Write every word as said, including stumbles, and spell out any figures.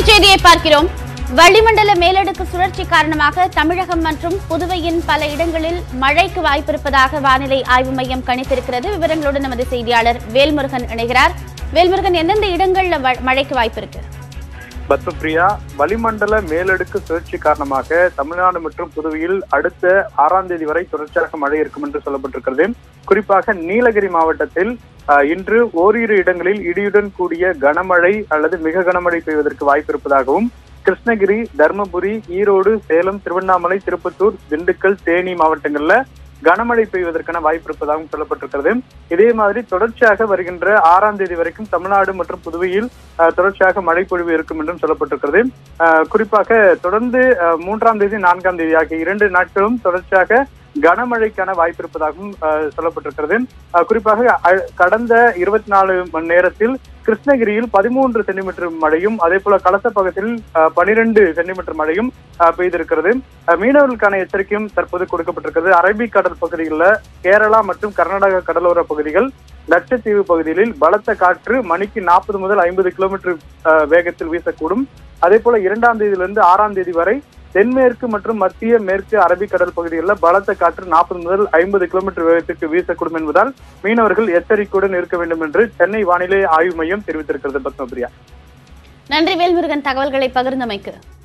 செய்தியை பார்க்கிறோம். வளிமண்டல மேலடுக்கு சுழற்சி காரணமாக தமிழகம் மற்றும் புதுவையின் பல இடங்களில் மழைக்கு வாய்ப்பிருப்பதாக வானிலை ஆய்வு மையம் கணித்திருக்கிறது. விவரங்களோடு நமது செய்தியாளர் வேல்முருகன் இணைகிறார். வேல்முருகன், எந்தெந்த இடங்கள்ல மழைக்கு வாய்ப்பு இருக்கு? பத்மபிரியா, வளிமண்டல மேலடுக்கு சுழற்சி காரணமாக தமிழ்நாடு மற்றும் புதுவையில் அடுத்த ஆறாம் தேதி வரை தொடர்ச்சியாக மழை இருக்கும் என்று சொல்லப்பட்டிருக்கிறது. குறிப்பாக நீலகிரி மாவட்டத்தில் இன்று ஓரிரு இடங்களில் இடியுடன் கூடிய கனமழை அல்லது மிக கனமழை பெய்வதற்கு வாய்ப்பு இருப்பதாகவும், கிருஷ்ணகிரி, தர்மபுரி, ஈரோடு, சேலம், திருவண்ணாமலை, திருப்பத்தூர், திண்டுக்கல், தேனி மாவட்டங்கள்ல கனமழை பெய்வதற்கான வாய்ப்பு இருப்பதாகவும் சொல்லப்பட்டிருக்கிறது. இதே மாதிரி தொடர்ச்சியாக வருகின்ற ஆறாம் தேதி வரைக்கும் தமிழ்நாடு மற்றும் புதுவையில் தொடர்ச்சியாக மழை பொழிவு இருக்கும் என்றும் சொல்லப்பட்டிருக்கிறது. குறிப்பாக தொடர்ந்து மூன்றாம் தேதி நான்காம் தேதி ஆகிய இரண்டு நாட்களும் தொடர்ச்சியாக கனமழைக்கான வாய்ப்பு இருப்பதாகவும் சொல்லப்பட்டிருக்கிறது. குறிப்பாக கடந்த இருபத்தி நாலு மணி நேரத்தில் கிருஷ்ணகிரியில் பதிமூன்று சென்டிமீட்டர் மழையும், அதே போல கலசப்பகத்தில் பனிரெண்டு சென்டிமீட்டர் மழையும் பெய்திருக்கிறது. மீனவர்களுக்கான எச்சரிக்கையும் தற்போது கொடுக்கப்பட்டிருக்கிறது. அரபிக் கடல் பகுதிகளில் கேரளா மற்றும் கர்நாடக கடலோர பகுதிகள், லட்சத்தீவு பகுதிகளில் பலத்த காற்று மணிக்கு நாற்பது முதல் ஐம்பது கிலோமீட்டர் வேகத்தில் வீசக்கூடும். அதே போல இரண்டாம் தேதியிலிருந்து ஆறாம் தேதி வரை தென்மேற்கு மற்றும் மத்திய மேற்கு அரபிக்கடல் பகுதிகளில் பலத்த காற்று நாற்பது முதல் ஐம்பது கிலோமீட்டர் வேகத்திற்கு வீசக்கூடும் என்பதால் மீனவர்கள் எச்சரிக்கையுடன் இருக்க வேண்டும் என்று சென்னை வானிலை ஆய்வு மையம் தெரிவித்திருக்கிறது. பத்மபிரியா, நன்றி வேல்முருகன், தகவல்களை பகிர்ந்தமைக்கு.